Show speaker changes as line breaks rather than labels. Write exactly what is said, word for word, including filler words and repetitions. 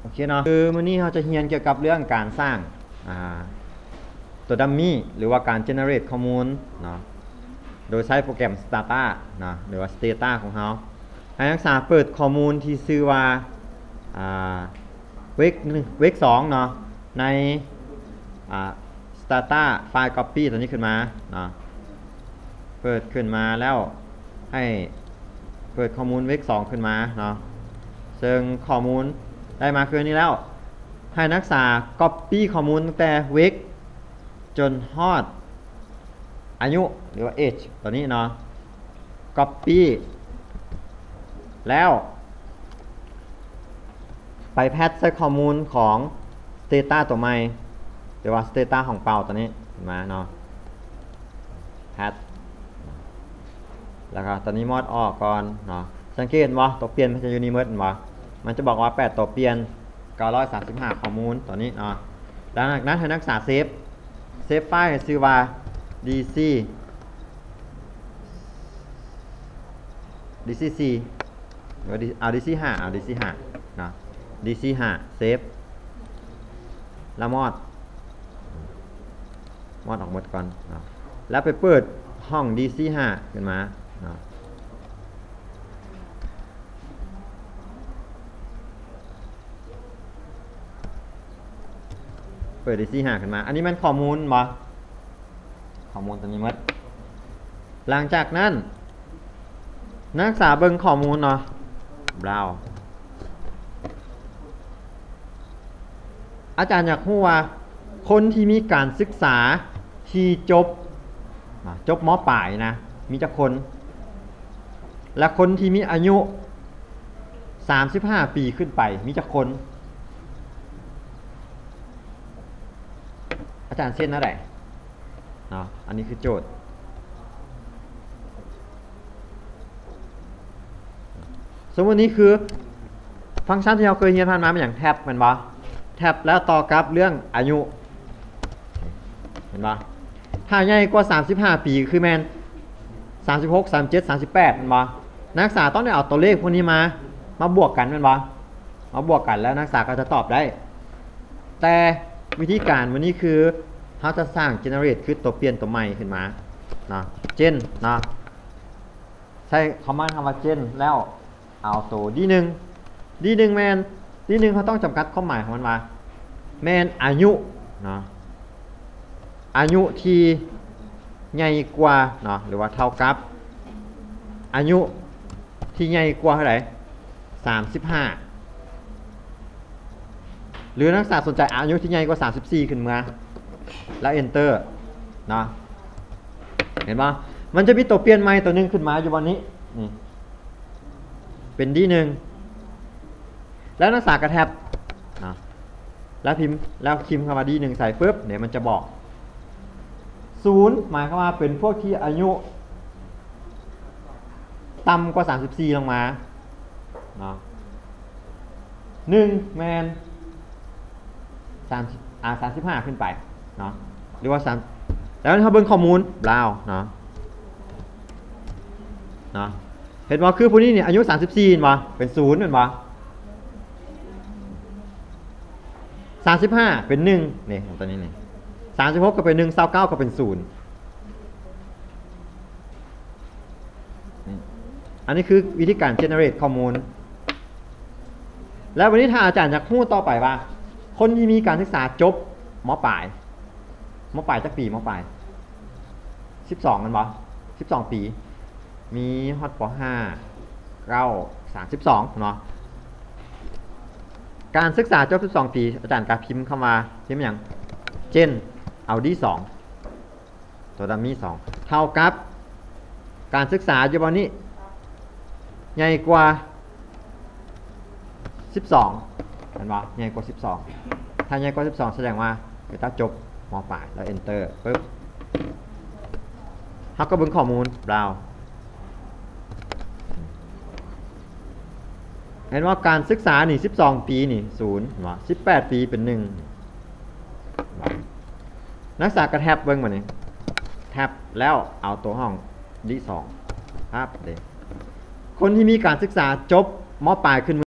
โอเคเนาะคือมื้อนี้เราจะเรียนเกี่ยวกับเรื่องการสร้างตัวดัมมี่หรือว่าการ generate ข้อมูลเนาะโดยใช้โปรแกรม Stata เนาะหรือว่า Stata ของเราให้นักศึกษาเปิดข้อมูลที่ชื่อว่าเวกเวกสองเนาะใน Stata ไฟล์ Copy ตัวนี้ขึ้นมาเนาะเปิดขึ้นมาแล้วให้เปิดข้อมูลเวกสองขึ้นมาเนาะซึ่งข้อมูลได้มาคือนี้แล้วให้นักศึกษา Copy ข้อมูลตั้งแต่เวกจนฮอดอายุหรือว่า age ตัวนี้เนาะ Copy แล้วไปแพทใส่ข้อมูลของ Stata ตัวใหม่หรือว่า Stata ของเปาตัวนี้มาเนาะแพทแล้วก็ตอนนี้มอดออกก่อนเนาะสังเกตว่าตัวเปลี่ยนมันจะอยู่นี่เมื่อมั้มันจะบอกว่าแปดตัวเปลี่ยนเก้าร้อยสามสิบห้าข้อมูลตัวนี้เนาะแล้วจากนั้นให้นักศึกษาเซฟเซฟไฟล์ชื่อว่า dc dc หรือเอา dc ห้าเอา dc ห้าเนาะ dc ห้าเซฟแล้วมอดมอดออกหมดก่อนเนาะแล้วไปเปิดห้อง dc ห้าขึ้นมาเนาะเปิด dc ห้าขึ้นมาอันนี้มันข้อมูลบ่ข้อมูลตัวนี้หมดหลังจากนั้นนักศึกษาเบิ่งข้อมูลเนาะเราอาจารย์อยากรู้ว่าคนที่มีการศึกษาที่จบจบม.ปลายนะมีจักคนและคนที่มีอายุสามสิบห้าปีขึ้นไปมีจักคนอาจารย์เส้นอะไรเนาะอันนี้คือโจทย์สมมตินี้คือฟังก์ชันที่เราเคยเรียนผ่านมาเป็นอย่างแท็บมันบ่แท็บแล้วต่อกับเรื่องอายุเห็นบ่ถ้าใหญ่กว่าสามสิบห้าปีคือแมนสามสิบหก สามสิบเจ็ด สามสิบแปดมันบ่นักศึกษาต้องได้เอาตัวเลขพวกนี้มามาบวกกันมันบ่มาบวกกันแล้วนักศึกษาก็จะตอบได้แต่วิธีการวันนี้คือเขาจะสร้าง generate คือตัวเปลี่ยนตัวใหม่ขึ้นมาเนาะเจนเนาะใช้คอมมานด์คำว่าเจนแล้วเอาตัวดีหนึ่งดีหนึ่งแมนดีหนึ่งเขาต้องจำกัดความหมายของมันมาแมนอายุเนาะอายุที่ใหญ่กว่าเนาะหรือว่าเท่ากับอายุที่ใหญ่กว่าเท่าไหร่สามสิบห้าหรือนักศึกษาสนใจอายุที่ใหญ่กว่าสามสิบสี่ขึ้นมาแล้ว enter เนาะเห็นป่ะมันจะมีตัวเปลี่ยนใหม่ตัวนึงขึ้นมาอยู่วันนี้นี่เป็นดีหนึ่งแล้วนักศึกษากระแทบนะแล้วพิมพ์แล้วพิมพ์คำว่าดีหนึ่งใส่ปุ๊บเดี๋ยวมันจะบอกศูนย์หมายความว่าเป็นพวกที่อายุต่ำกว่าสามสิบสี่ลงมาเนาะหนึ่งแมนสามอ่าสามสิบห้าขึ้นไปเนาะหรือว่าสามแล้วถ้าเบิ่งข้อมูลเปล่าเนาะเนาะเห็นว่าคือพวกนี้เนี่ยอายุสามสิบสี่เห็นป่ะเป็นศูนย์เห็นป่ะสามสิบห้าเป็นหนึ่งนี่ของตัวนี้นี่สามสิบหกก็เป็นหนึ่งเศร้าเก้าก็เป็นศูนย์อันนี้คือวิธีการ generate ข้อมูลแล้ววันนี้ถ้าอาจารย์อยากพูดต่อไปว่าคนที่มีการศึกษาจบม.ปลายม.ปลายจักปีม.ปลายสิบสองกันบ่สิบสองปีมีฮอตป.ห้า เก้า สามสิบสองเนาะการศึกษาจบสิบสองปีอาจารย์ก็พิมพ์เข้ามาพิมพ์อย่างเช่นเอาดีสองตัวดัมมี่สองเท่ากับการศึกษาอยู่บนนี้ใหญ่กว่าสิบสองเห็นป่ะใหญ่กว่าสิบสองถ้าใหญ่กว่าสิบสองแสดงว่าเป็นตั้งจบม.ปลายแล้ว enter ปึ๊บเขาก็เบิ่งข้อมูลเราเห็นว่าการศึกษานี่สิบสองปีนี่ศูนย์เห็นป่ะสิบแปดปีเป็นหนึ่งนักศึกษากระแทบเบิ่งมานี่แทบแล้วเอาตัวห้องดีสองครับเด็กคนที่มีการศึกษาจบม.ปลายขึ้น